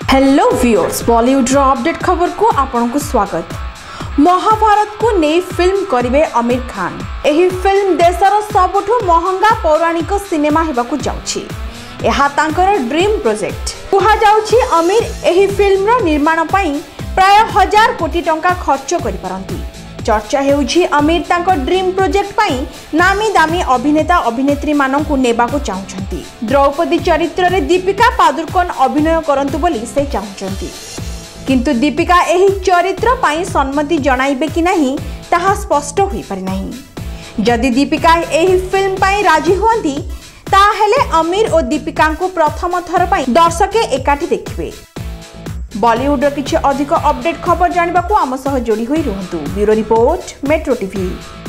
Hello viewers, Bollywood update खबर को आपनको स्वागत। महाभारत को नहीं फिल्म करिवे आमिर खान। एही फिल्म देशर सबुठु महंगा पौराणिक सिनेमा हेबाकु जाउछि। एहा तांकर ड्रीम प्रोजेक्ट कुहा जाउछि। आमिर एही फिल्म निर्माण पई प्राय 1000 कोटी टंका खर्च करि पारंती। चर्चा हेउछि आमिर तांको ड्रीम प्रोजेक्ट पई नामी दामी अभिनेता अभिनेत्री माननकु नेबाकु चाहुछंती। द्रौपदी चरित्र रे दीपिका पादुकोण अभिनय करंतु बोली से चाहुछंती, किंतु दीपिका एही चरित्र पई सम्मति जणाइबे कि नाही ताहा स्पष्ट होई पारि नाही। जदि दीपिका एही फिल्म पई राजी होंती ताहेले आमिर और दीपिका को प्रथम थर पई दर्शके एकाठी देखिबे। बॉलीवुड किछि अधिक अपडेट खबर जानिबाकू आम सह जोड़ी होई रहंतु। Bureau report, metro TV.